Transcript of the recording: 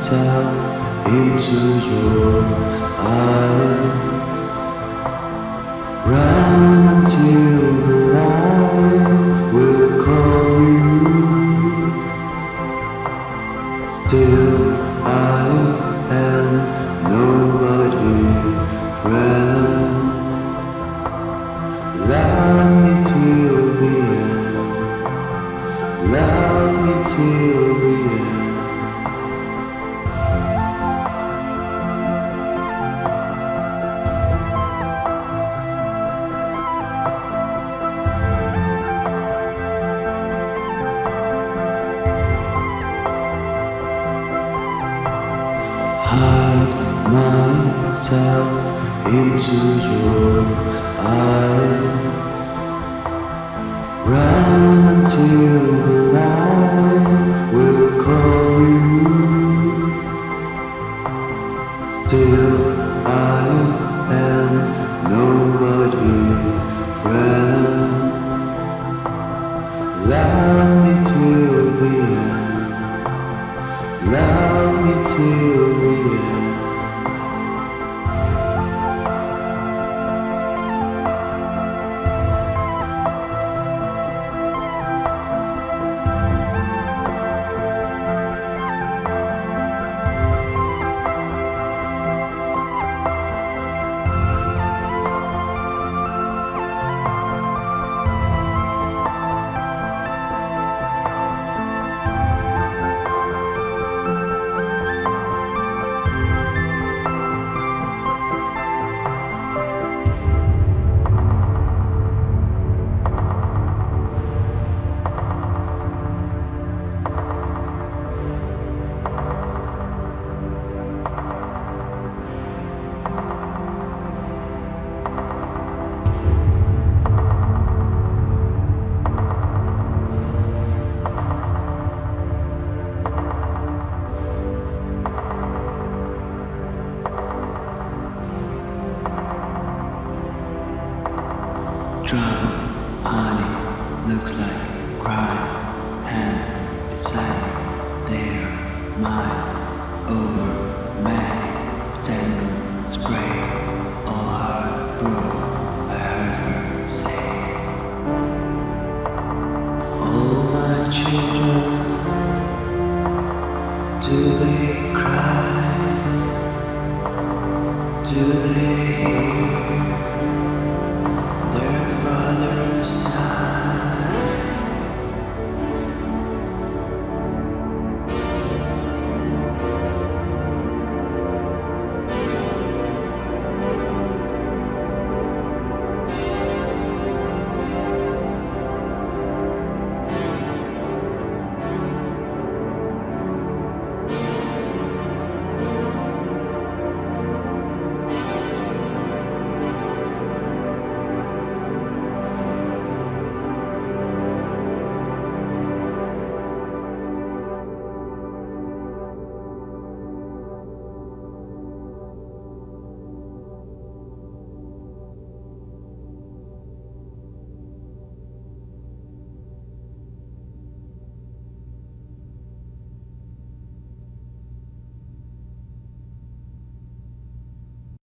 myself into your eyes. Run until the light will call you. Still I am nobody's friend. Love me till the end. Love me till the end. Hide myself into your eyes. Run until the light will call you. Still I am nobody's friend. Love me till the end. Love me till the end. Trouble, honey, looks like crime. Hand beside me, there, mine, over, manic, tangled, spray, all heart broke. I heard her say, all my children to the